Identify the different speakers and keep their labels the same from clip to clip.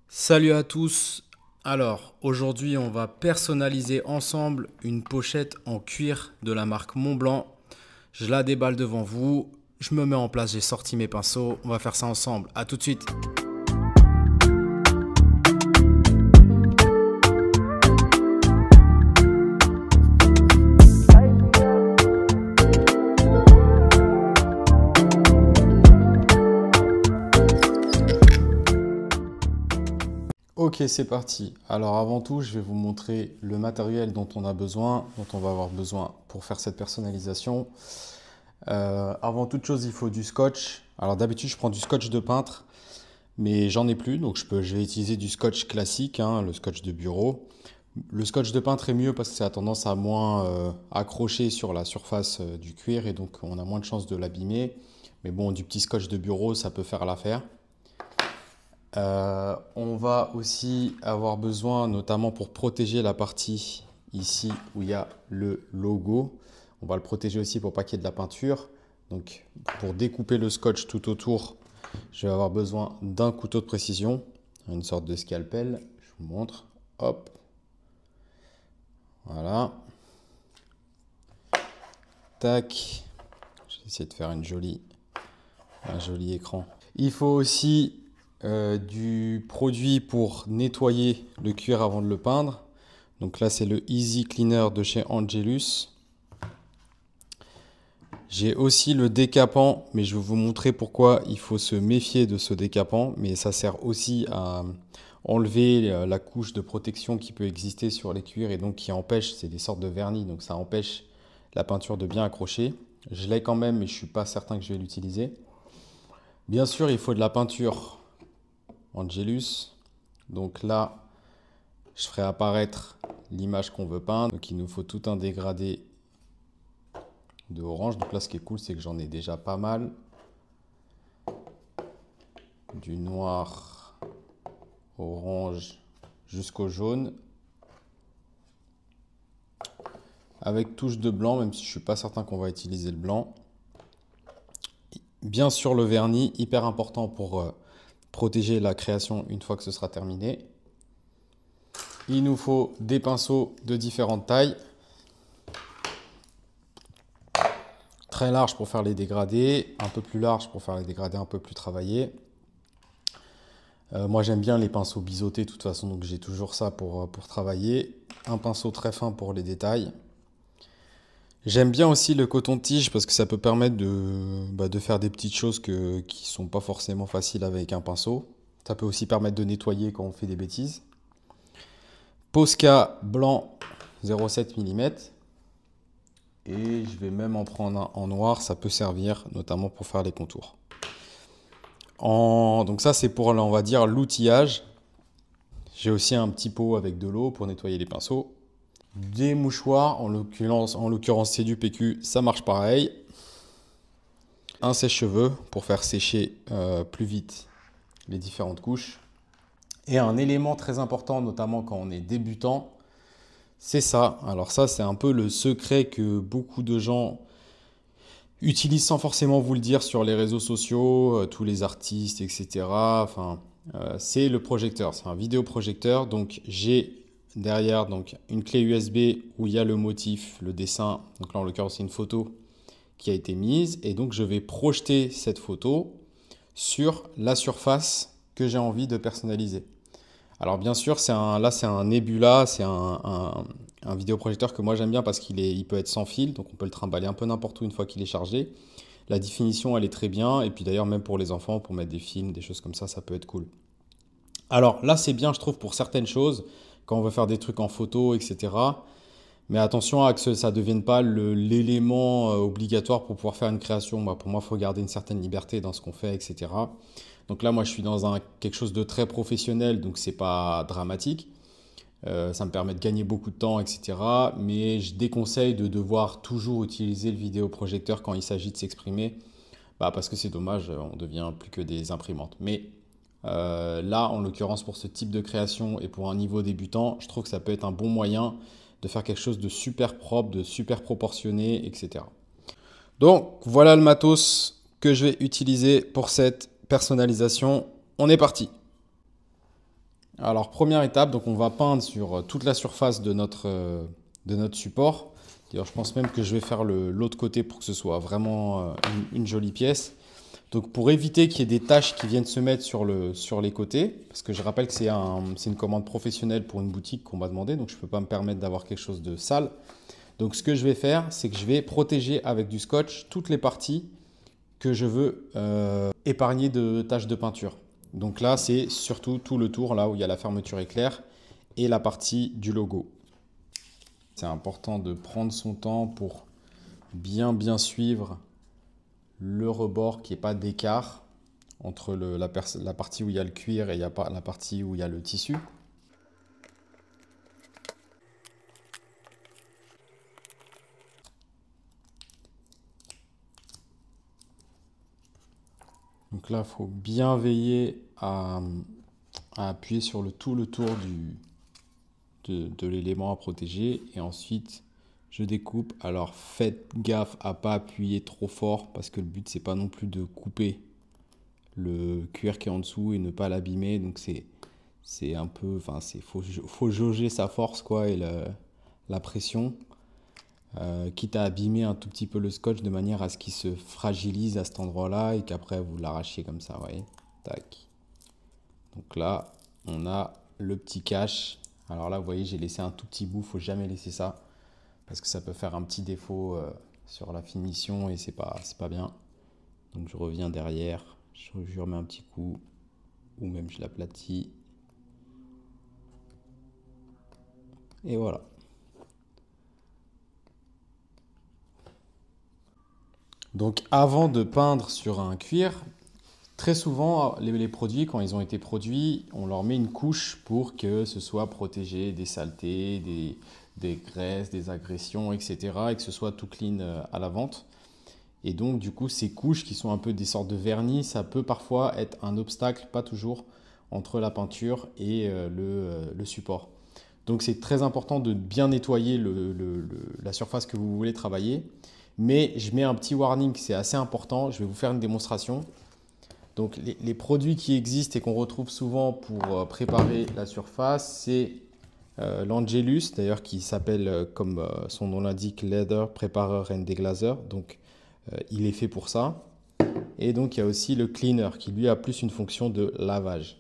Speaker 1: Salut à tous. Alors, aujourd'hui, on va personnaliser ensemble une pochette en cuir de la marque Montblanc. Je la déballe devant vous. Je me mets en place, j'ai sorti mes pinceaux. On va faire ça ensemble. À tout de suite. Ok, c'est parti. Alors avant tout, je vais vous montrer le matériel dont on a besoin, dont on va avoir besoin pour faire cette personnalisation. Avant toute chose, il faut du scotch. Alors d'habitude, je prends du scotch de peintre, mais j'en ai plus, donc je vais utiliser du scotch classique, hein, le scotch de bureau. Le scotch de peintre est mieux parce que ça a tendance à moins accrocher sur la surface du cuir et donc on a moins de chances de l'abîmer. Mais bon, du petit scotch de bureau, ça peut faire l'affaire. On va aussi avoir besoin, notamment pour protéger la partie ici où il y a le logo. On va le protéger aussi pour pas qu'il y ait de la peinture. Donc pour découper le scotch tout autour, je vais avoir besoin d'un couteau de précision, une sorte de scalpel. Je vous montre. Hop. Voilà. Tac. Je vais essayer de faire un joli écran. Il faut aussi du produit pour nettoyer le cuir avant de le peindre. Donc là, c'est le Easy Cleaner de chez Angelus. J'ai aussi le décapant, mais je vais vous montrer pourquoi il faut se méfier de ce décapant. Mais ça sert aussi à enlever la couche de protection qui peut exister sur les cuirs et donc qui empêche, c'est des sortes de vernis, donc ça empêche la peinture de bien accrocher. Je l'ai quand même, mais je ne suis pas certain que je vais l'utiliser. Bien sûr, il faut de la peinture Angelus. Donc là, je ferai apparaître l'image qu'on veut peindre. Donc il nous faut tout un dégradé de orange. Donc là, ce qui est cool, c'est que j'en ai déjà pas mal. Du noir, orange jusqu'au jaune. Avec touche de blanc, même si je ne suis pas certain qu'on va utiliser le blanc. Bien sûr, le vernis, hyper important pour protéger la création une fois que ce sera terminé. Il nous faut des pinceaux de différentes tailles. Très large pour faire les dégradés, un peu plus large pour faire les dégradés un peu plus travaillés. Moi j'aime bien les pinceaux biseautés de toute façon, donc j'ai toujours ça pour travailler. Un pinceau très fin pour les détails. J'aime bien aussi le coton-tige parce que ça peut permettre de faire des petites choses qui ne sont pas forcément faciles avec un pinceau. Ça peut aussi permettre de nettoyer quand on fait des bêtises. Posca blanc 0,7 mm. Et je vais même en prendre un en noir, ça peut servir notamment pour faire les contours. Donc ça c'est pour, on va dire, l'outillage. J'ai aussi un petit pot avec de l'eau pour nettoyer les pinceaux. Des mouchoirs, en l'occurrence c'est du PQ, ça marche pareil. Un sèche-cheveux pour faire sécher plus vite les différentes couches. Et un élément très important, notamment quand on est débutant, c'est ça. Alors ça, c'est un peu le secret que beaucoup de gens utilisent sans forcément vous le dire sur les réseaux sociaux, tous les artistes, etc. Enfin, c'est le projecteur. C'est un vidéoprojecteur. Donc j'ai derrière donc une clé USB où il y a le motif, le dessin. Donc là, en l'occurrence, c'est une photo qui a été mise. Et donc, je vais projeter cette photo sur la surface que j'ai envie de personnaliser. Alors bien sûr, là c'est un Nebula, c'est un vidéoprojecteur que moi j'aime bien parce il peut être sans fil, donc on peut le trimballer un peu n'importe où une fois qu'il est chargé. La définition elle est très bien, et puis d'ailleurs même pour les enfants, pour mettre des films, des choses comme ça peut être cool. Alors là c'est bien je trouve pour certaines choses, quand on veut faire des trucs en photo, etc. Mais attention à que ça ne devienne pas l'élément obligatoire pour pouvoir faire une création. Pour moi, il faut garder une certaine liberté dans ce qu'on fait, etc. Donc là, moi, je suis dans quelque chose de très professionnel, donc c'est pas dramatique. Ça me permet de gagner beaucoup de temps, etc. Mais je déconseille de devoir toujours utiliser le vidéoprojecteur quand il s'agit de s'exprimer, parce que c'est dommage, on devient plus que des imprimantes. Mais là, en l'occurrence, pour ce type de création et pour un niveau débutant, je trouve que ça peut être un bon moyen de faire quelque chose de super propre, de super proportionné, etc. Donc voilà le matos que je vais utiliser pour cette personnalisation. On est parti. Alors, première étape, donc on va peindre sur toute la surface de notre support. D'ailleurs, je pense même que je vais faire l'autre côté pour que ce soit vraiment une jolie pièce. Donc, pour éviter qu'il y ait des taches qui viennent se mettre sur les côtés, parce que je rappelle que c'est une commande professionnelle pour une boutique qu'on m'a demandé, donc je ne peux pas me permettre d'avoir quelque chose de sale. Donc, ce que je vais faire, c'est que je vais protéger avec du scotch toutes les parties que je veux épargner de taches de peinture. Donc là, c'est surtout tout le tour, là où il y a la fermeture éclair et la partie du logo. C'est important de prendre son temps pour bien suivre le rebord, qu'il n'y ait pas d'écart entre la partie où il y a le cuir et la partie où il y a le tissu. Donc là, il faut bien veiller à appuyer sur tout le tour de l'élément à protéger. Et ensuite, je découpe. Alors faites gaffe à ne pas appuyer trop fort parce que le but, c'est pas non plus de couper le cuir qui est en dessous et ne pas l'abîmer. Donc c'est un peu, enfin, faut jauger sa force quoi et la pression. Quitte à abîmer un tout petit peu le scotch de manière à ce qu'il se fragilise à cet endroit-là et qu'après vous l'arrachiez comme ça, vous voyez. Tac. Donc là, on a le petit cache. Alors là, vous voyez, j'ai laissé un tout petit bout. Faut jamais laisser ça parce que ça peut faire un petit défaut sur la finition et c'est pas bien. Donc je reviens derrière, je remets un petit coup ou même je l'aplatis. Et voilà. Donc avant de peindre sur un cuir, très souvent les produits, quand ils ont été produits, on leur met une couche pour que ce soit protégé des saletés, des graisses, des agressions, etc. et que ce soit tout clean à la vente. Et donc du coup ces couches qui sont un peu des sortes de vernis, ça peut parfois être un obstacle, pas toujours, entre la peinture et le support. Donc c'est très important de bien nettoyer la surface que vous voulez travailler. Mais je mets un petit warning, c'est assez important. Je vais vous faire une démonstration. Donc les produits qui existent et qu'on retrouve souvent pour préparer la surface, c'est l'Angelus, d'ailleurs qui s'appelle, comme son nom l'indique, Leather Preparer and Deglazer. Donc il est fait pour ça. Et donc il y a aussi le Cleaner qui lui a plus une fonction de lavage.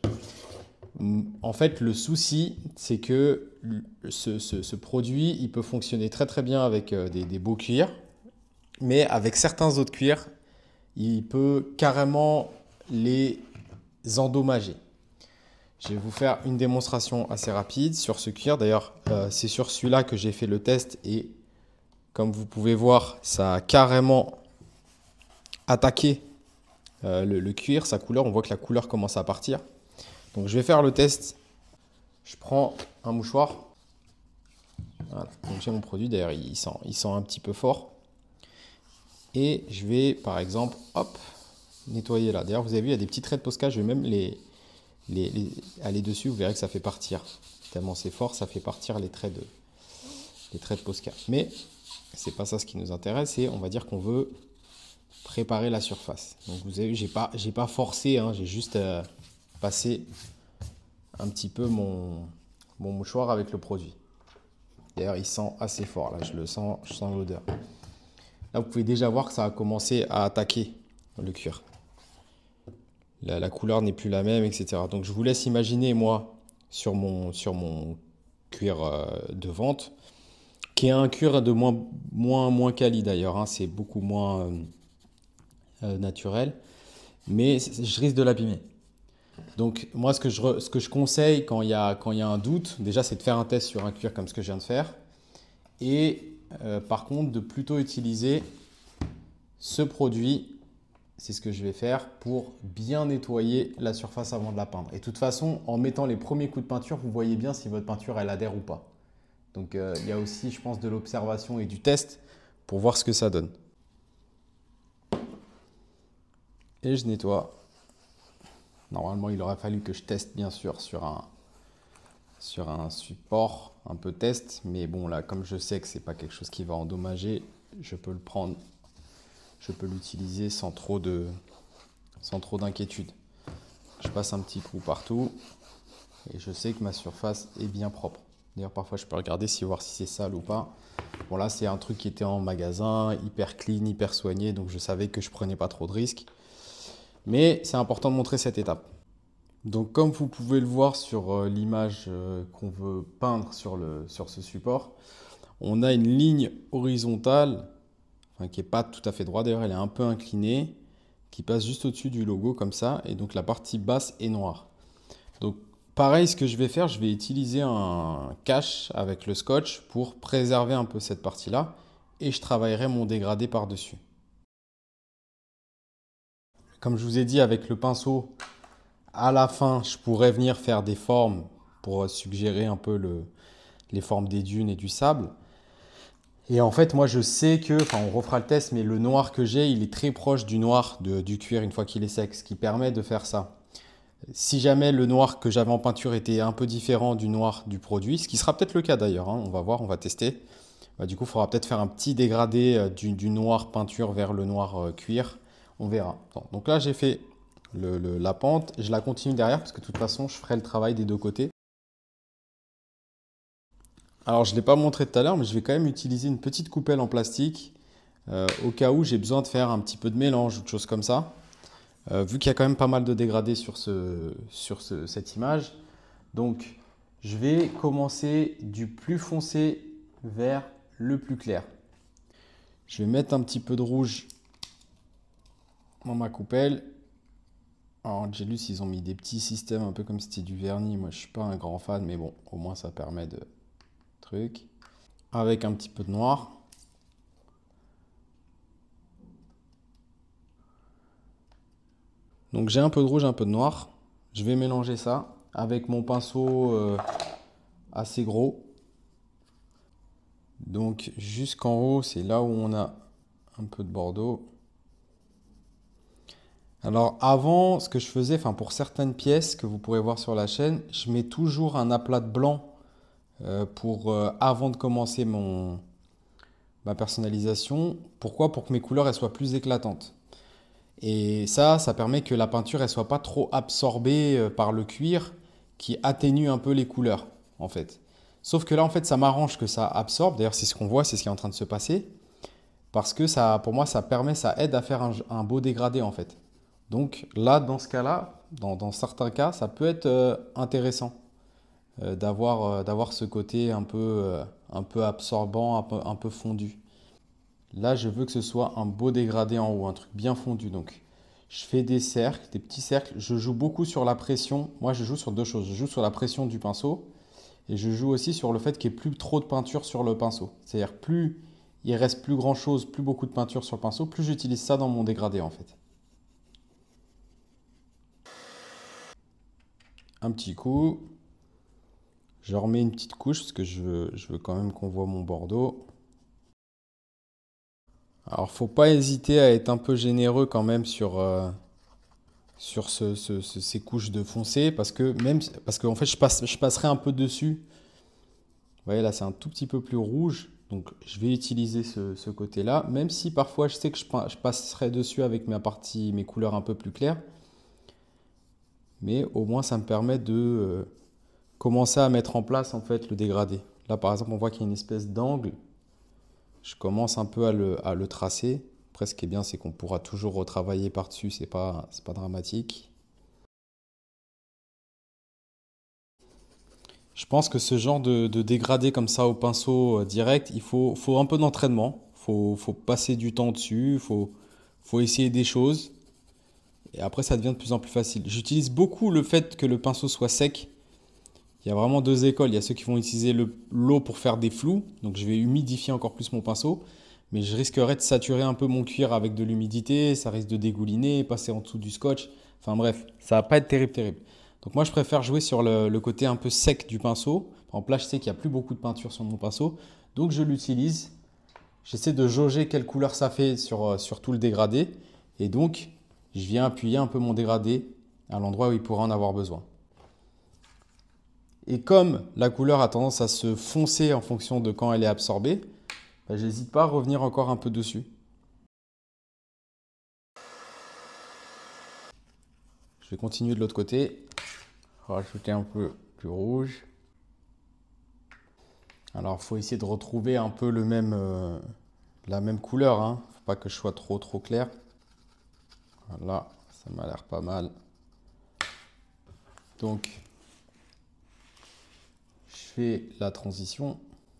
Speaker 1: En fait, le souci, c'est que ce produit, il peut fonctionner très bien avec des beaux cuirs, mais avec certains autres cuirs, il peut carrément les endommager. Je vais vous faire une démonstration assez rapide sur ce cuir. D'ailleurs, c'est sur celui-là que j'ai fait le test et comme vous pouvez voir, ça a carrément attaqué le cuir, sa couleur. On voit que la couleur commence à partir. Donc je vais faire le test. Je prends un mouchoir. Voilà. Donc j'ai mon produit. D'ailleurs, il sent un petit peu fort. Et je vais, par exemple, hop, nettoyer là. D'ailleurs, vous avez vu, il y a des petits traits de Posca. Je vais même aller dessus. Vous verrez que ça fait partir. Tellement c'est fort, ça fait partir les traits de Posca. Mais c'est pas ça ce qui nous intéresse. Et on va dire qu'on veut préparer la surface. Donc vous avez vu, j'ai pas forcé. Hein, j'ai juste passé un petit peu mon mouchoir avec le produit. D'ailleurs, il sent assez fort. Là, je sens l'odeur. Là, vous pouvez déjà voir que ça a commencé à attaquer le cuir. La couleur n'est plus la même, etc. Donc, je vous laisse imaginer, moi, sur mon cuir de vente, qui est un cuir de moins quali d'ailleurs. Hein, c'est beaucoup moins naturel. Mais je risque de l'abîmer. Donc, moi, ce que je conseille quand il y a un doute, déjà, c'est de faire un test sur un cuir comme ce que je viens de faire. Et par contre, de plutôt utiliser ce produit, c'est ce que je vais faire pour bien nettoyer la surface avant de la peindre. Et de toute façon, en mettant les premiers coups de peinture, vous voyez bien si votre peinture elle adhère ou pas. Donc il y a aussi, je pense, de l'observation et du test pour voir ce que ça donne. Et je nettoie. Normalement, il aurait fallu que je teste bien sûr sur un support un peu test, mais bon là, comme je sais que c'est pas quelque chose qui va endommager, je peux le prendre, je peux l'utiliser sans trop d'inquiétude. Je passe un petit coup partout. et je sais que ma surface est bien propre. D'ailleurs, parfois, je peux regarder voir si c'est sale ou pas. Bon, là, c'est un truc qui était en magasin, hyper clean, hyper soigné, donc je savais que je prenais pas trop de risques. Mais c'est important de montrer cette étape. Donc, comme vous pouvez le voir sur l'image qu'on veut peindre sur ce support, on a une ligne horizontale, enfin, qui n'est pas tout à fait droite, d'ailleurs, elle est un peu inclinée, qui passe juste au-dessus du logo comme ça, et donc la partie basse est noire. Donc, pareil, ce que je vais faire, je vais utiliser un cache avec le scotch pour préserver un peu cette partie-là, et je travaillerai mon dégradé par-dessus. Comme je vous ai dit, avec le pinceau, à la fin, je pourrais venir faire des formes pour suggérer un peu les formes des dunes et du sable. Et en fait, moi, je sais que, enfin, on refera le test, mais le noir que j'ai, il est très proche du noir du cuir une fois qu'il est sec, ce qui permet de faire ça. Si jamais le noir que j'avais en peinture était un peu différent du noir du produit, ce qui sera peut-être le cas d'ailleurs, hein, on va voir, on va tester. Bah, du coup, il faudra peut-être faire un petit dégradé du noir peinture vers le noir cuir. On verra. Bon, donc là, j'ai fait la pente. Je la continue derrière parce que de toute façon, je ferai le travail des deux côtés. Alors, je ne l'ai pas montré tout à l'heure, mais je vais quand même utiliser une petite coupelle en plastique au cas où j'ai besoin de faire un petit peu de mélange ou de choses comme ça. Vu qu'il y a quand même pas mal de dégradés sur cette image. Donc, je vais commencer du plus foncé vers le plus clair. Je vais mettre un petit peu de rouge dans ma coupelle. Alors, Angelus, ils ont mis des petits systèmes un peu comme si c'était du vernis. Moi, je suis pas un grand fan, mais bon, au moins ça permet de truc. Avec un petit peu de noir. Donc, j'ai un peu de rouge, un peu de noir. Je vais mélanger ça avec mon pinceau assez gros. Donc, jusqu'en haut, c'est là où on a un peu de bordeaux. Alors avant, ce que je faisais, enfin pour certaines pièces que vous pourrez voir sur la chaîne, je mets toujours un aplat de blanc avant de commencer ma personnalisation. Pourquoi? Pour que mes couleurs elles soient plus éclatantes. Et ça permet que la peinture elle soit pas trop absorbée par le cuir qui atténue un peu les couleurs en fait. Sauf que là en fait ça m'arrange que ça absorbe. D'ailleurs c'est ce qu'on voit, c'est ce qui est en train de se passer. Parce que ça, pour moi, ça aide à faire un beau dégradé en fait. Donc là, dans ce cas-là, dans certains cas, ça peut être intéressant d'avoir ce côté un peu absorbant, un peu fondu. Là, je veux que ce soit un beau dégradé en haut, un truc bien fondu. Donc, je fais des cercles, des petits cercles. Je joue beaucoup sur la pression. Moi, je joue sur deux choses. Je joue sur la pression du pinceau et je joue aussi sur le fait qu'il n'y ait plus trop de peinture sur le pinceau. C'est-à-dire, plus il reste plus grand-chose, plus beaucoup de peinture sur le pinceau, plus j'utilise ça dans mon dégradé en fait. Un petit coup. Je remets une petite couche parce que je veux quand même qu'on voit mon bordeaux. Alors, faut pas hésiter à être un peu généreux quand même sur ces couches de foncé parce qu'en fait, je passerai un peu dessus. Vous voyez, là, c'est un tout petit peu plus rouge. Donc, je vais utiliser ce côté-là. Même si parfois, je sais que je passerai dessus avec mes couleurs un peu plus claires. Mais au moins, ça me permet de commencer à mettre en place en fait le dégradé. Là, par exemple, on voit qu'il y a une espèce d'angle. Je commence un peu à le tracer. Après, ce qui est bien, c'est qu'on pourra toujours retravailler par-dessus, c'est pas dramatique. Je pense que ce genre de dégradé comme ça au pinceau direct, faut un peu d'entraînement. Faut passer du temps dessus, faut essayer des choses. Et après, ça devient de plus en plus facile. J'utilise beaucoup le fait que le pinceau soit sec. Il y a vraiment deux écoles. Il y a ceux qui vont utiliser l'eau pour faire des flous. Donc je vais humidifier encore plus mon pinceau. Mais je risquerais de saturer un peu mon cuir avec de l'humidité. Ça risque de dégouliner, passer en dessous du scotch. Enfin bref, ça va pas être terrible, terrible. Donc moi je préfère jouer sur le côté un peu sec du pinceau. Par exemple là je sais qu'il n'y a plus beaucoup de peinture sur mon pinceau. Donc je l'utilise. J'essaie de jauger quelle couleur ça fait sur tout le dégradé. Et donc je viens appuyer un peu mon dégradé à l'endroit où il pourra en avoir besoin. Et comme la couleur a tendance à se foncer en fonction de quand elle est absorbée, bah, j'hésite pas à revenir encore un peu dessus. Je vais continuer de l'autre côté, rajouter un peu plus rouge. Alors, il faut essayer de retrouver un peu le même, la même couleur, hein. Faut pas que je sois trop clair. Voilà, ça m'a l'air pas mal. Donc, je fais la transition.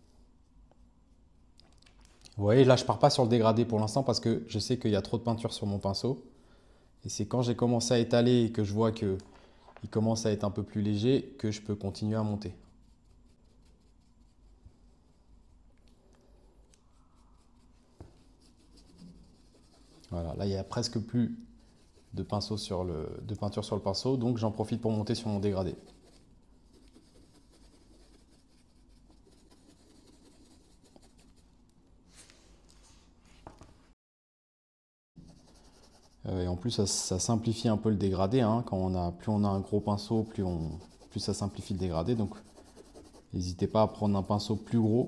Speaker 1: Vous voyez, là, je pars pas sur le dégradé pour l'instant parce que je sais qu'il y a trop de peinture sur mon pinceau. Et c'est quand j'ai commencé à étaler et que je vois qu'il commence à être un peu plus léger que je peux continuer à monter. Voilà, là, il n'y a presque plus de peinture sur le pinceau, donc j'en profite pour monter sur mon dégradé. Et en plus, ça simplifie un peu le dégradé, hein. Plus on a un gros pinceau, plus ça simplifie le dégradé. Donc, n'hésitez pas à prendre un pinceau plus gros.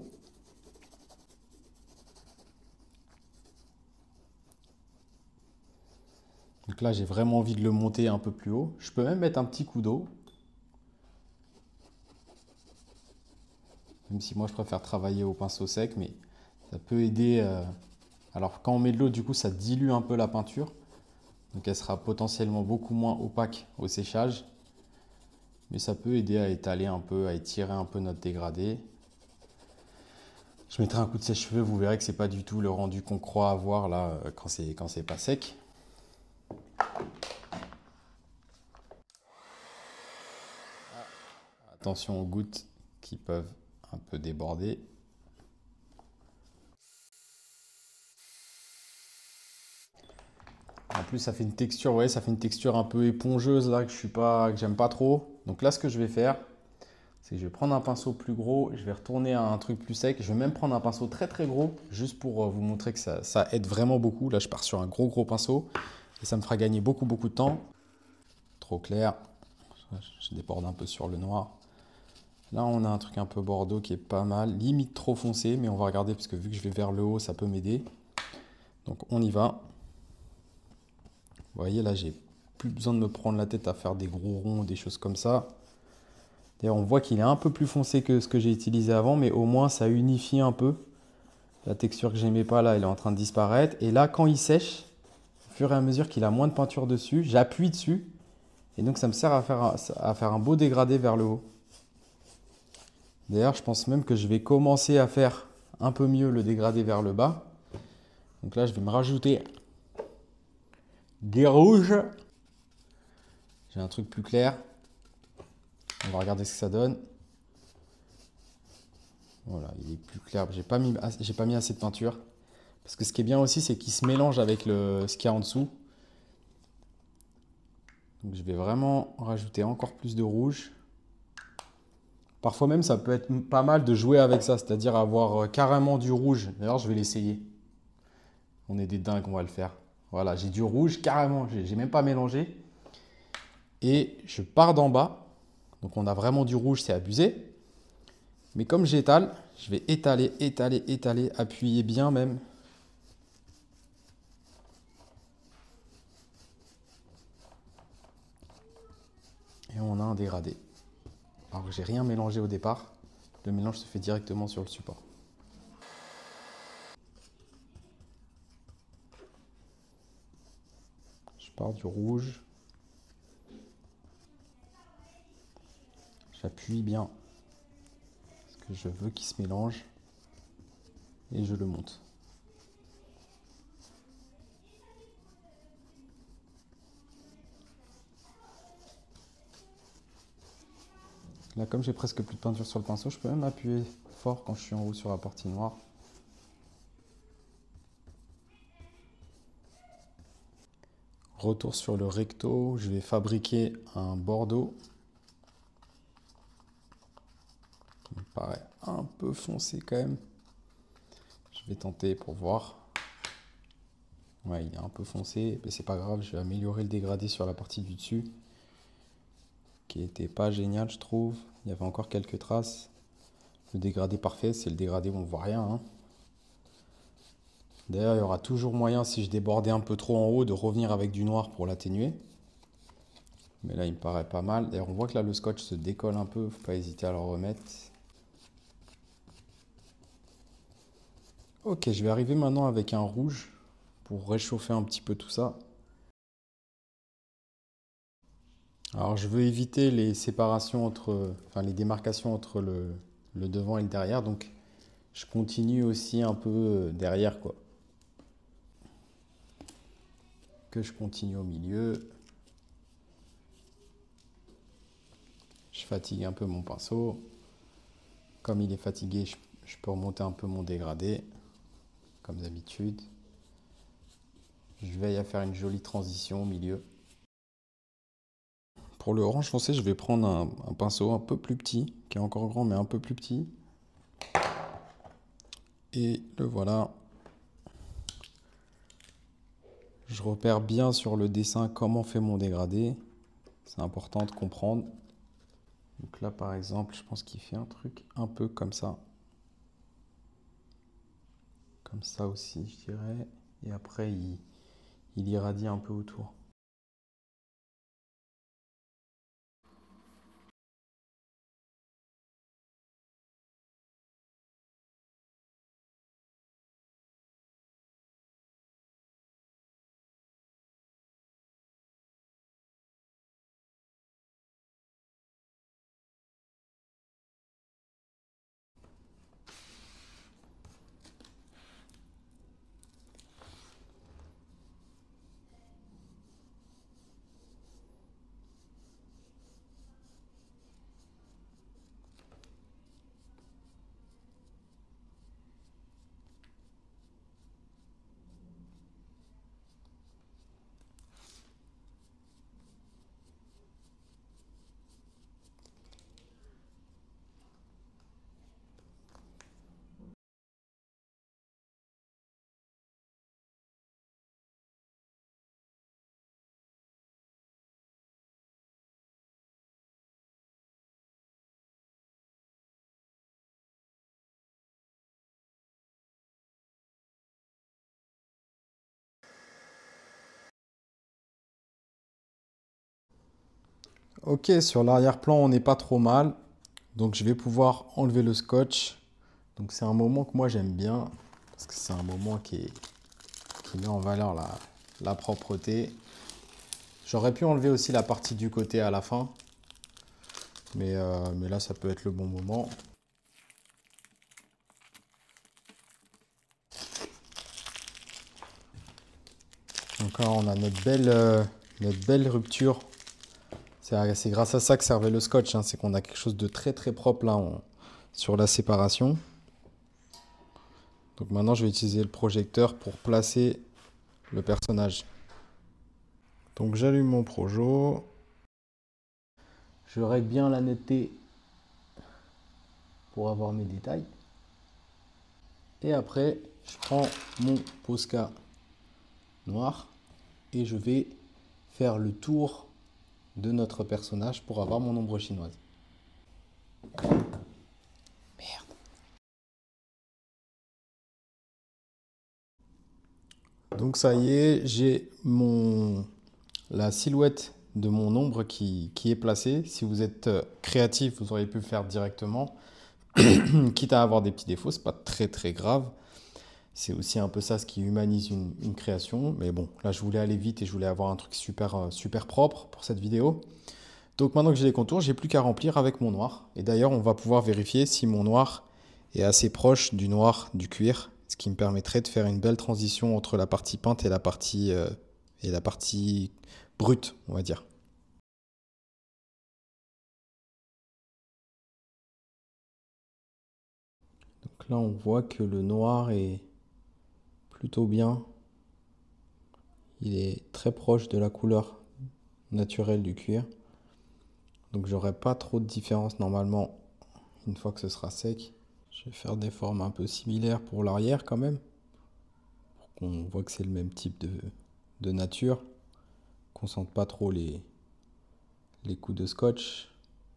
Speaker 1: Donc là, j'ai vraiment envie de le monter un peu plus haut. Je peux même mettre un petit coup d'eau. Même si moi, je préfère travailler au pinceau sec, mais ça peut aider. Alors, quand on met de l'eau, du coup, ça dilue un peu la peinture. Donc, elle sera potentiellement beaucoup moins opaque au séchage. Mais ça peut aider à étaler un peu, à étirer un peu notre dégradé. Je mettrai un coup de sèche-cheveux, vous verrez que c'est pas du tout le rendu qu'on croit avoir là quand c'est pas sec. Attention aux gouttes qui peuvent un peu déborder. En plus, ça fait une texture, vous voyez, ça fait une texture un peu épongeuse là que j'aime pas trop. Donc là, ce que je vais faire, c'est que je vais prendre un pinceau plus gros, je vais retourner à un truc plus sec. Je vais même prendre un pinceau très gros, juste pour vous montrer que ça aide vraiment beaucoup. Là, je pars sur un gros pinceau et ça me fera gagner beaucoup de temps. Trop clair, je déborde un peu sur le noir. Là, on a un truc un peu bordeaux qui est pas mal, limite trop foncé, mais on va regarder parce que vu que je vais vers le haut, ça peut m'aider. Donc on y va. Vous voyez, là, j'ai plus besoin de me prendre la tête à faire des gros ronds, des choses comme ça. D'ailleurs, on voit qu'il est un peu plus foncé que ce que j'ai utilisé avant, mais au moins, ça unifie un peu. La texture que j'aimais pas, là, elle est en train de disparaître. Et là, quand il sèche, au fur et à mesure qu'il a moins de peinture dessus, j'appuie dessus. Et donc, ça me sert à faire un beau dégradé vers le haut. D'ailleurs, je pense même que je vais commencer à faire un peu mieux le dégradé vers le bas. Donc là, je vais me rajouter des rouges. J'ai un truc plus clair. On va regarder ce que ça donne. Voilà, il est plus clair. J'ai pas mis assez de peinture. Parce que ce qui est bien aussi, c'est qu'il se mélange avec ce qu'il y a en dessous. Donc je vais vraiment rajouter encore plus de rouge. Parfois même, ça peut être pas mal de jouer avec ça, c'est-à-dire avoir carrément du rouge. D'ailleurs, je vais l'essayer. On est des dingues, on va le faire. Voilà, j'ai du rouge carrément, j'ai même pas mélangé. Et je pars d'en bas. Donc on a vraiment du rouge, c'est abusé. Mais comme j'étale, je vais étaler, appuyer bien même. Et on a un dégradé. Alors que j'ai rien mélangé au départ. Le mélange se fait directement sur le support. Je pars du rouge. J'appuie bien. Parce que je veux qu'il se mélange. Et je le monte. Là, comme j'ai presque plus de peinture sur le pinceau, je peux même appuyer fort quand je suis en haut sur la partie noire. Retour sur le recto, je vais fabriquer un bordeaux. Il me paraît un peu foncé quand même. Je vais tenter pour voir. Ouais, il est un peu foncé, mais c'est pas grave, je vais améliorer le dégradé sur la partie du dessus. Qui était pas génial, je trouve. Il y avait encore quelques traces. Le dégradé parfait, c'est le dégradé où on voit rien, hein. D'ailleurs, il y aura toujours moyen, si je débordais un peu trop en haut, de revenir avec du noir pour l'atténuer. Mais là, il me paraît pas mal. D'ailleurs, on voit que là, le scotch se décolle un peu. Faut pas hésiter à le remettre. Ok, je vais arriver maintenant avec un rouge pour réchauffer un petit peu tout ça. Alors, je veux éviter les séparations entre, enfin, les démarcations entre le devant et le derrière. Donc, je continue aussi un peu derrière, quoi. Que je continue au milieu. Je fatigue un peu mon pinceau. Comme il est fatigué, je peux remonter un peu mon dégradé, comme d'habitude. Je veille à faire une jolie transition au milieu. Pour le orange foncé, je vais prendre un pinceau un peu plus petit, qui est encore grand mais un peu plus petit. Et le voilà. Je repère bien sur le dessin comment fait mon dégradé. C'est important de comprendre. Donc là par exemple, je pense qu'il fait un truc un peu comme ça. Comme ça aussi, je dirais. Et après, il irradie un peu autour. Ok, sur l'arrière-plan, on n'est pas trop mal. Donc je vais pouvoir enlever le scotch. Donc c'est un moment que moi j'aime bien. Parce que c'est un moment qui met en valeur la propreté. J'aurais pu enlever aussi la partie du côté à la fin. Mais là, ça peut être le bon moment. Donc là, on a notre belle rupture. C'est grâce à ça que servait le scotch, hein. C'est qu'on a quelque chose de très très propre là sur la séparation. Donc maintenant, je vais utiliser le projecteur pour placer le personnage. Donc j'allume mon projo. Je règle bien la netteté pour avoir mes détails. Et après, je prends mon Posca noir et je vais faire le tour de notre personnage pour avoir mon ombre chinoise. Merde. Donc ça y est, j'ai la silhouette de mon ombre qui est placée. Si vous êtes créatif, vous auriez pu le faire directement. Quitte à avoir des petits défauts, c'est pas très très grave. C'est aussi un peu ça ce qui humanise une création. Mais bon, là je voulais aller vite et je voulais avoir un truc super propre pour cette vidéo. Donc maintenant que j'ai les contours, j'ai plus qu'à remplir avec mon noir. Et d'ailleurs, on va pouvoir vérifier si mon noir est assez proche du noir du cuir, ce qui me permettrait de faire une belle transition entre la partie peinte et la partie brute, on va dire. Donc là, on voit que le noir est plutôt bien. Il est très proche de la couleur naturelle du cuir. Donc j'aurai pas trop de différence normalement une fois que ce sera sec. Je vais faire des formes un peu similaires pour l'arrière quand même. Pour qu'on voit que c'est le même type de nature. Qu'on sente pas trop les coups de scotch.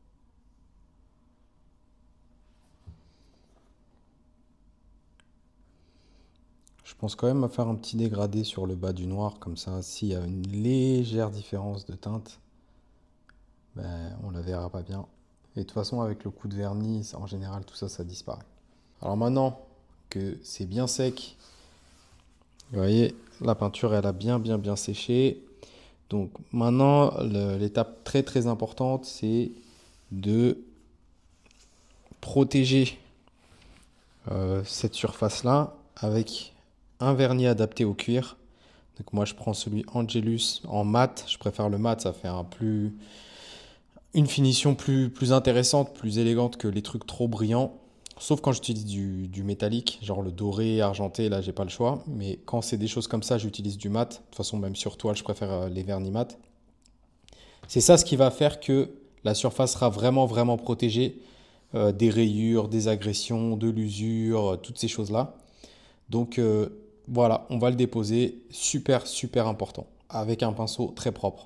Speaker 1: Je pense quand même à faire un petit dégradé sur le bas du noir, comme ça, s'il y a une légère différence de teinte, ben, on la verra pas bien. Et de toute façon, avec le coup de vernis, en général, tout ça, ça disparaît. Alors maintenant que c'est bien sec, vous voyez, la peinture, elle a bien séché. Donc maintenant, l'étape très très importante, c'est de protéger cette surface-là avec un vernis adapté au cuir. Donc moi, je prends celui Angelus en mat. Je préfère le mat, ça fait une finition plus intéressante, plus élégante que les trucs trop brillants. Sauf quand j'utilise du métallique, genre le doré, argenté, là j'ai pas le choix. Mais quand c'est des choses comme ça, j'utilise du mat. De toute façon, même sur toile, je préfère les vernis mat. C'est ça ce qui va faire que la surface sera vraiment protégée des rayures, des agressions, de l'usure, toutes ces choses-là. Donc voilà, on va le déposer. Super important. Avec un pinceau très propre.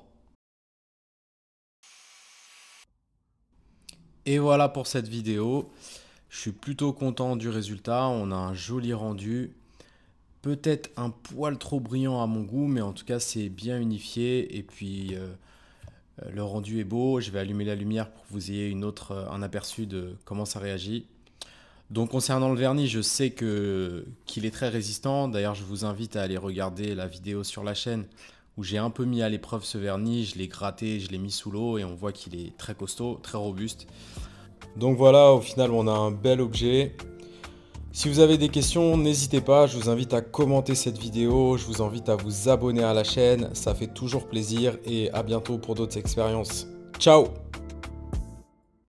Speaker 1: Et voilà pour cette vidéo. Je suis plutôt content du résultat. On a un joli rendu. Peut-être un poil trop brillant à mon goût, mais en tout cas, c'est bien unifié. Et puis, le rendu est beau. Je vais allumer la lumière pour que vous ayez un aperçu de comment ça réagit. Donc, concernant le vernis, je sais qu'il est très résistant. D'ailleurs, je vous invite à aller regarder la vidéo sur la chaîne où j'ai un peu mis à l'épreuve ce vernis. Je l'ai gratté, je l'ai mis sous l'eau et on voit qu'il est très costaud, très robuste. Donc voilà, au final, on a un bel objet. Si vous avez des questions, n'hésitez pas, je vous invite à commenter cette vidéo, je vous invite à vous abonner à la chaîne, ça fait toujours plaisir et à bientôt pour d'autres expériences. Ciao!